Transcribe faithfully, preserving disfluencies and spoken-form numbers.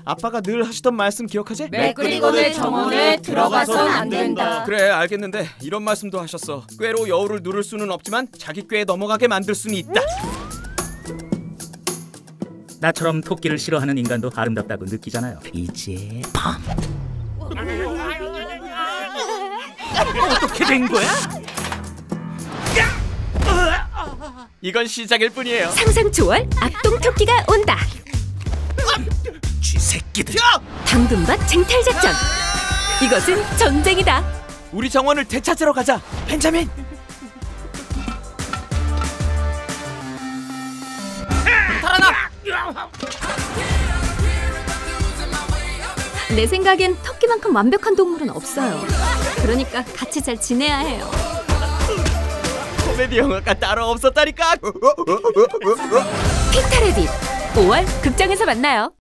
아빠가 늘 하시던 말씀 기억하지? 메꾸리곤의 정원에 들어가선 안 된다. 그래, 알겠는데 이런 말씀도 하셨어. 꾀로 여우를 누를 수는 없지만 자기 꾀에 넘어가게 만들 수는 있다. 나처럼 토끼를 싫어하는 인간도 아름답다고 느끼잖아요. 이제 밤. 어떻게 된 거야? 이건 시작일 뿐이에요. 상상 초월 악동 토끼가 온다. 쥐새끼들. 당근밭 쟁탈 작전. 이것은 전쟁이다. 우리 정원을 되찾으러 가자, 벤자민. 달아나. 내 생각엔 토끼만큼 완벽한 동물은 없어요. 그러니까 같이 잘 지내야 해요. 코미디 영화가 따로 없었다니까. 핑타레디 오월 극장에서 만나요.